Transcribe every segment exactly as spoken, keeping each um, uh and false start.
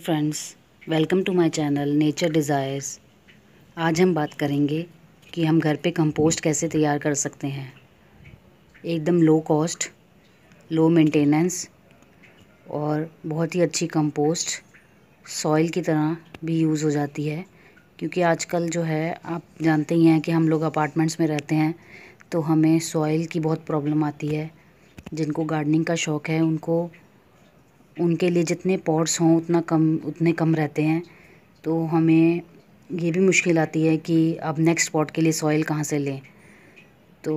Friends, welcome to my channel nature desires. आज हम बात करेंगे कि हम घर पे कंपोस्ट कैसे तैयार कर सकते हैं। एकदम लो कॉस्ट, लो मेंटेनेंस और बहुत ही अच्छी कंपोस्ट सॉइल की तरह भी यूज़ हो जाती है। क्योंकि आजकल जो है आप जानते ही हैं कि हम लोग अपार्टमेंट्स में रहते हैं, तो हमें सॉइल की बहुत प्रॉब्लम आती है। जिनको गार्डनिंग का शौक़ है उनको उनके लिए जितने पॉट्स हों उतना कम उतने कम रहते हैं। तो हमें ये भी मुश्किल आती है कि अब नेक्स्ट पॉट के लिए सॉइल कहाँ से लें। तो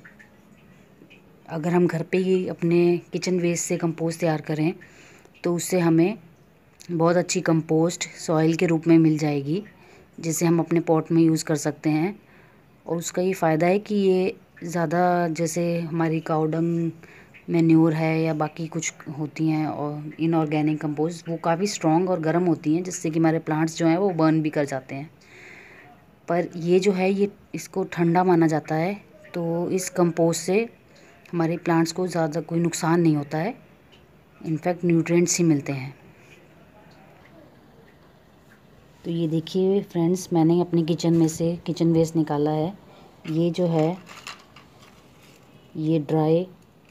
अगर हम घर पे ही अपने किचन वेस्ट से कंपोस्ट तैयार करें तो उससे हमें बहुत अच्छी कंपोस्ट सॉइल के रूप में मिल जाएगी, जिसे हम अपने पॉट में यूज़ कर सकते हैं। और उसका ये फ़ायदा है कि ये ज़्यादा, जैसे हमारी काऊ डंग मैन्योर है या बाकी कुछ होती हैं और इनऑर्गेनिक कंपोस्ट, वो काफ़ी स्ट्रॉन्ग और गर्म होती हैं, जिससे कि हमारे प्लांट्स जो हैं वो बर्न भी कर जाते हैं। पर ये जो है ये इसको ठंडा माना जाता है, तो इस कंपोस्ट से हमारे प्लांट्स को ज़्यादा कोई नुकसान नहीं होता है। इनफैक्ट न्यूट्रिएंट्स ही मिलते हैं। तो ये देखिए फ्रेंड्स, मैंने अपने किचन में से किचन वेस्ट निकाला है। ये जो है ये ड्राई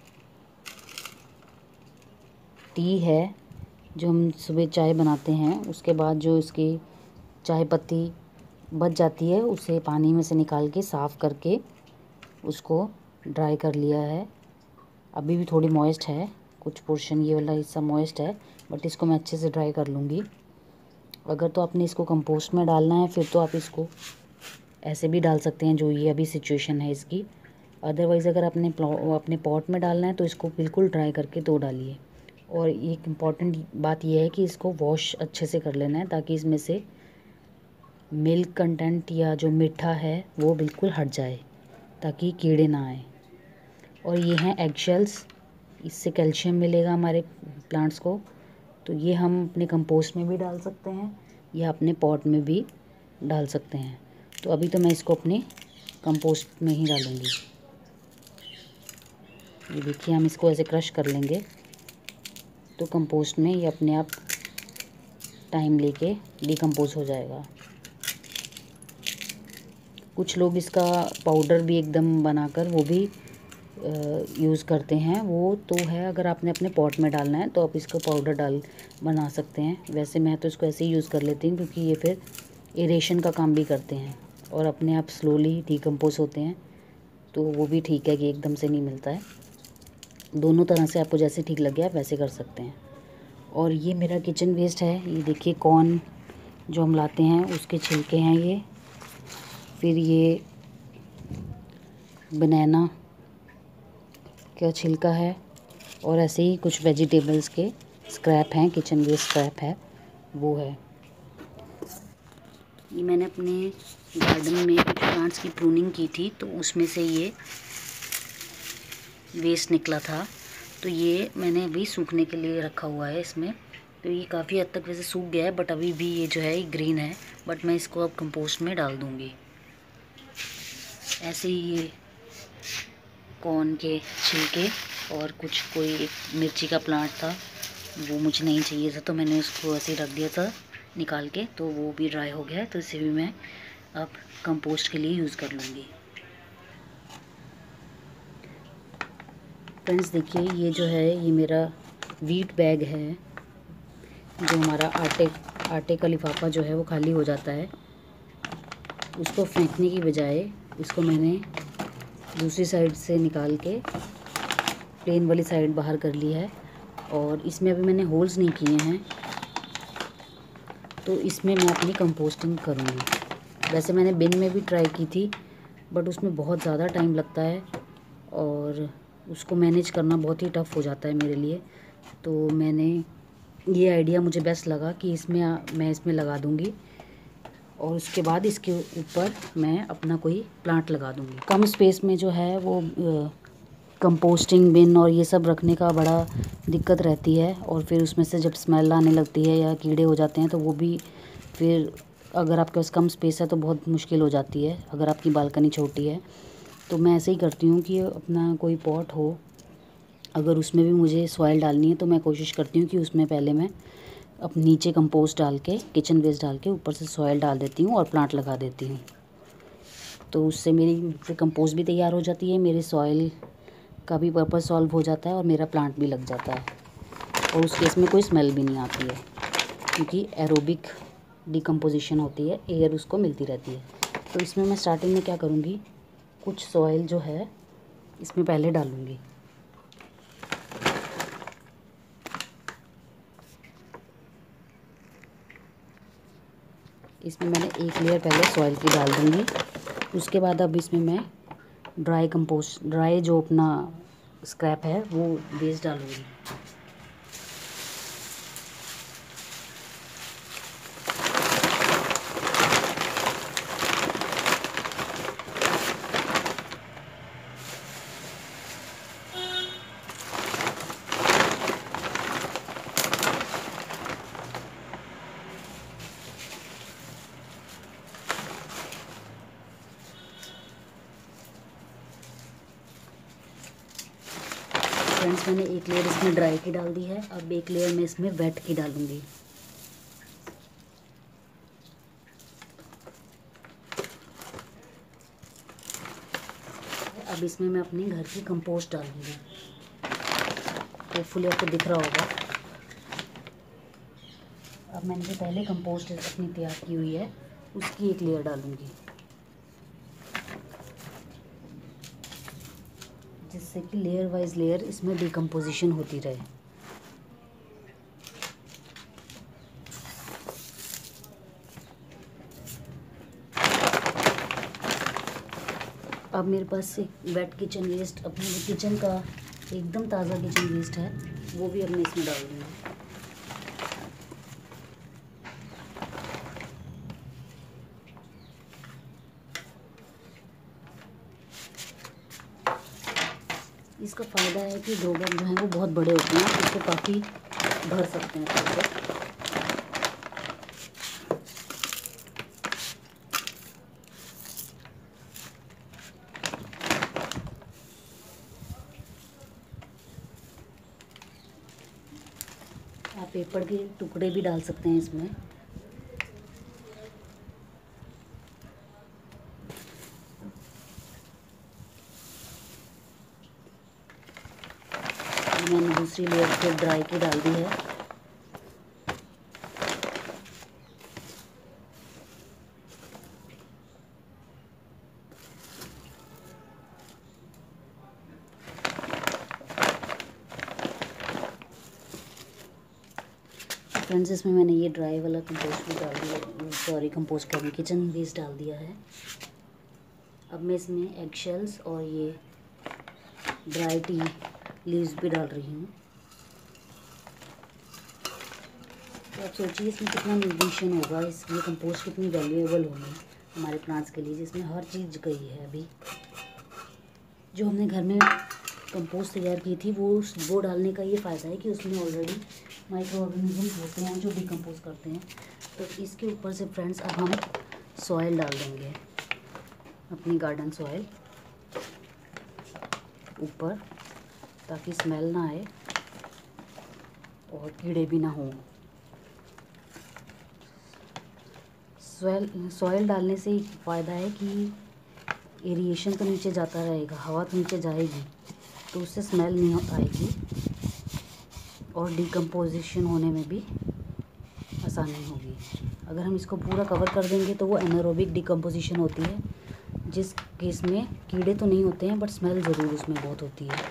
टी है, जो हम सुबह चाय बनाते हैं उसके बाद जो इसकी चाय पत्ती बच जाती है उसे पानी में से निकाल के साफ़ करके उसको ड्राई कर लिया है। अभी भी थोड़ी मॉइस्ट है, कुछ पोर्शन ये वाला हिस्सा मॉइस्ट है, बट इसको मैं अच्छे से ड्राई कर लूँगी। अगर तो आपने इसको कंपोस्ट में डालना है फिर तो आप इसको ऐसे भी डाल सकते हैं, जो ये अभी सिचुएशन है इसकी। अदरवाइज़ अगर आपने अपने पॉट में डालना है तो इसको बिल्कुल ड्राई करके दो डालिए। और एक इम्पॉर्टेंट बात यह है कि इसको वॉश अच्छे से कर लेना है, ताकि इसमें से मिल्क कंटेंट या जो मीठा है वो बिल्कुल हट जाए, ताकि कीड़े ना आए। और ये हैं एगशेल्स, इससे कैल्शियम मिलेगा हमारे प्लांट्स को। तो ये हम अपने कंपोस्ट में भी डाल सकते हैं या अपने पॉट में भी डाल सकते हैं। तो अभी तो मैं इसको अपने कंपोस्ट में ही डालूँगी। ये देखिए, हम इसको ऐसे क्रश कर लेंगे तो कंपोस्ट में ये अपने आप टाइम लेके डिकम्पोज हो जाएगा। कुछ लोग इसका पाउडर भी एकदम बनाकर वो भी यूज़ करते हैं, वो तो है। अगर आपने अपने पॉट में डालना है तो आप इसका पाउडर डाल बना सकते हैं। वैसे मैं तो इसको ऐसे ही यूज़ कर लेती हूँ, क्योंकि ये फिर एरेशन का काम भी करते हैं और अपने आप स्लोली डिकम्पोज होते हैं। तो वो भी ठीक है कि एकदम से नहीं मिलता है। दोनों तरह से आपको जैसे ठीक लगे आप वैसे कर सकते हैं। और ये मेरा किचन वेस्ट है। ये देखिए, कॉर्न जो हम लाते हैं उसके छिलके हैं ये। फिर ये बनाना का छिलका है, और ऐसे ही कुछ वेजिटेबल्स के स्क्रैप हैं, किचन वेस्ट स्क्रैप है वो है। ये मैंने अपने गार्डन में कुछ प्लांट्स की प्रूनिंग की थी, तो उसमें से ये वेस्ट निकला था। तो ये मैंने अभी सूखने के लिए रखा हुआ है इसमें। तो ये काफ़ी हद तक वैसे सूख गया है, बट अभी भी ये जो है ग्रीन है। बट मैं इसको अब कंपोस्ट में डाल दूँगी। ऐसे ही ये कॉर्न के छिलके और कुछ कोई एक मिर्ची का प्लांट था, वो मुझे नहीं चाहिए था, तो मैंने उसको ऐसे ही रख दिया था निकाल के। तो वो भी ड्राई हो गया है, तो इसे भी मैं अब कंपोस्ट के लिए यूज़ कर लूँगी। फ्रेंड्स देखिए, ये जो है ये मेरा वीट बैग है, जो हमारा आटे आटे का लिफाफा जो है वो खाली हो जाता है। उसको फेंकने की बजाय इसको मैंने दूसरी साइड से निकाल के प्लेन वाली साइड बाहर कर ली है। और इसमें अभी मैंने होल्स नहीं किए हैं, तो इसमें मैं अपनी कंपोस्टिंग करूँगी। वैसे मैंने बिन में भी ट्राई की थी, बट उसमें बहुत ज़्यादा टाइम लगता है और उसको मैनेज करना बहुत ही टफ़ हो जाता है मेरे लिए। तो मैंने ये आइडिया मुझे बेस्ट लगा कि इसमें मैं इसमें लगा दूँगी, और उसके बाद इसके ऊपर मैं अपना कोई प्लांट लगा दूँगी। कम स्पेस में जो है वो कंपोस्टिंग बिन और ये सब रखने का बड़ा दिक्कत रहती है। और फिर उसमें से जब स्मेल आने लगती है या कीड़े हो जाते हैं, तो वो भी फिर अगर आपके पास कम स्पेस है तो बहुत मुश्किल हो जाती है, अगर आपकी बालकनी छोटी है। तो मैं ऐसे ही करती हूँ कि अपना कोई पॉट हो, अगर उसमें भी मुझे सॉइल डालनी है तो मैं कोशिश करती हूँ कि उसमें पहले मैं अब नीचे कंपोस्ट डाल के, किचन वेस्ट डाल के ऊपर से सॉयल डाल देती हूँ और प्लांट लगा देती हूँ। तो उससे मेरी फिर कंपोस्ट भी तैयार हो जाती है, मेरे सॉयल का भी पर्पस सॉल्व हो जाता है और मेरा प्लांट भी लग जाता है। और उस केस में कोई स्मेल भी नहीं आती है, क्योंकि एरोबिक डिकम्पोजिशन होती है, एयर उसको मिलती रहती है। तो इसमें मैं स्टार्टिंग में क्या करूँगी, कुछ सॉयल जो है इसमें पहले डालूँगी। इसमें मैंने एक लेयर पहले सॉइल की डाल दूँगी। उसके बाद अब इसमें मैं ड्राई कंपोस्ट, ड्राई जो अपना स्क्रैप है वो वेस्ट डालूँगी। फ्रेंड्स, मैंने एक लेयर इसमें ड्राई की डाल दी है, अब एक लेयर मैं इसमें वेट की डालूँगी। अब इसमें मैं अपने घर की कंपोस्ट डालूँगी। होपफुली आपको दिख रहा होगा। अब मैंने जो पहले कंपोस्ट अपनी तैयार की हुई है उसकी एक लेयर डालूँगी, जिससे कि लेयर वाइज लेयर इसमें डिकम्पोजिशन होती रहे। अब मेरे पास एक वेट किचन वेस्ट, अपने किचन का एकदम ताज़ा किचन वेस्ट है, वो भी अब मैं इसमें डाल दूँगी। इसका फ़ायदा है कि ग्रो बैग जो है वो बहुत बड़े होते हैं, इसको काफ़ी भर सकते हैं थोड़े। आप पेपर के टुकड़े भी डाल सकते हैं इसमें। मैंने दूसरी लेयर फिर ड्राई की डाल दी है। फ्रेंड्स, इसमें मैंने ये ड्राई वाला कंपोस्ट भी डाल दिया, सॉरी कंपोस्ट का किचन वेस्ट डाल दिया है। अब मैं इसमें एग शेल्स और ये ड्राई टी लीव्स भी डाल रही हूँ। तो आप सोचिए इसमें कितना न्यूट्रिशन होगा, इस ये कंपोस्ट कितनी वैल्यूएबल होगी हमारे प्लांट्स के लिए, जिसमें हर चीज़ गई है। अभी जो हमने घर में कंपोस्ट तैयार की थी वो वो डालने का ये फ़ायदा है कि उसमें ऑलरेडी माइक्रो ऑर्गेनिज्म होते हैं जो डिकम्पोज करते हैं। तो इसके ऊपर से फ्रेंड्स अब हम सॉयल डाल देंगे, अपनी गार्डन सॉयल ऊपर, ताकि स्मेल ना आए और कीड़े भी ना हों। सॉयल सॉयल डालने से फ़ायदा है कि एरिएशन तो नीचे जाता रहेगा, हवा तो नीचे जाएगी, तो उससे स्मेल नहीं आएगी और डिकम्पोजिशन होने में भी आसानी होगी। अगर हम इसको पूरा कवर कर देंगे तो वो एनारोबिक डिकम्पोजिशन होती है, जिस केस में कीड़े तो नहीं होते हैं बट स्मेल ज़रूर उसमें बहुत होती है।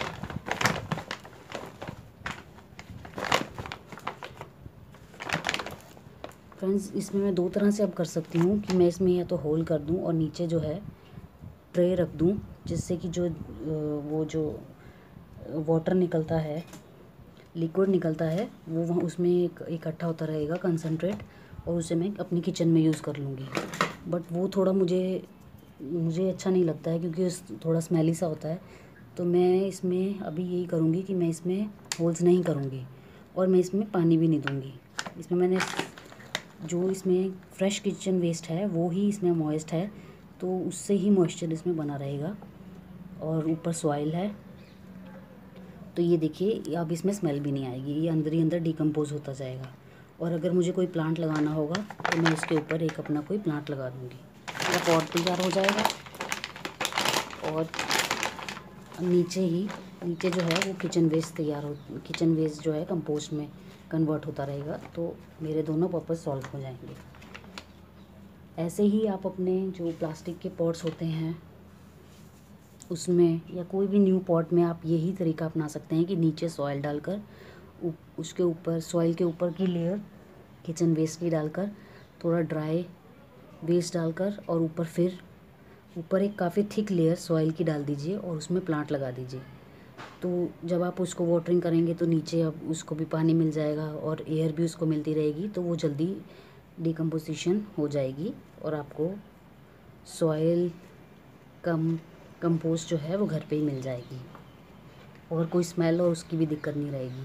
फ्रेंड्स, इसमें मैं दो तरह से अब कर सकती हूँ कि मैं इसमें या तो होल कर दूँ और नीचे जो है ट्रे रख दूँ, जिससे कि जो वो जो वाटर निकलता है, लिक्विड निकलता है, वो वहाँ उसमें एक इकट्ठा होता रहेगा कंसनट्रेट, और उसे मैं अपनी किचन में यूज़ कर लूँगी। बट वो थोड़ा मुझे मुझे अच्छा नहीं लगता है, क्योंकि उस थोड़ा स्मेली सा होता है। तो मैं इसमें अभी यही करूँगी कि मैं इसमें होल्स नहीं करूँगी और मैं इसमें पानी भी नहीं दूँगी। इसमें मैंने जो इसमें फ्रेश किचन वेस्ट है वो ही इसमें मॉइस्ट है, तो उससे ही मॉइस्चर इसमें बना रहेगा। और ऊपर सॉइल है, तो ये देखिए अब इसमें स्मेल भी नहीं आएगी, ये अंदर ही अंदर डिकम्पोज होता जाएगा और अगर मुझे कोई प्लांट लगाना होगा तो मैं इसके ऊपर एक अपना कोई प्लांट लगा दूँगी। मेरा पॉट तैयार हो जाएगा और नीचे ही नीचे जो है वो किचन वेस्ट तैयार हो किचन वेस्ट जो है कंपोस्ट में कन्वर्ट होता रहेगा, तो मेरे दोनों पर्पज़ सॉल्व हो जाएंगे। ऐसे ही आप अपने जो प्लास्टिक के पॉट्स होते हैं उसमें या कोई भी न्यू पॉट में आप यही तरीका अपना सकते हैं कि नीचे सॉइल डालकर उसके ऊपर सॉइल के ऊपर की लेयर किचन वेस्ट की डालकर थोड़ा ड्राई वेस्ट डालकर और ऊपर फिर ऊपर एक काफ़ी थिक लेयर सॉइल की डाल दीजिए और उसमें प्लांट लगा दीजिए। तो जब आप उसको वाटरिंग करेंगे तो नीचे अब उसको भी पानी मिल जाएगा और एयर भी उसको मिलती रहेगी, तो वो जल्दी डिकम्पोजिशन हो जाएगी और आपको सॉइल कम कंपोस्ट जो है वो घर पे ही मिल जाएगी और कोई स्मेल और उसकी भी दिक्कत नहीं रहेगी।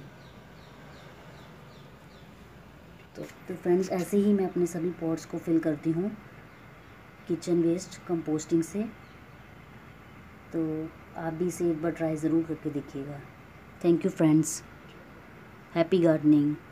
तो तो फ्रेंड्स, ऐसे ही मैं अपने सभी पॉट्स को फिल करती हूँ किचन वेस्ट कंपोस्टिंग से। तो आप भी इसे एक बार ट्राई ज़रूर करके देखिएगा। Thank you friends, happy gardening.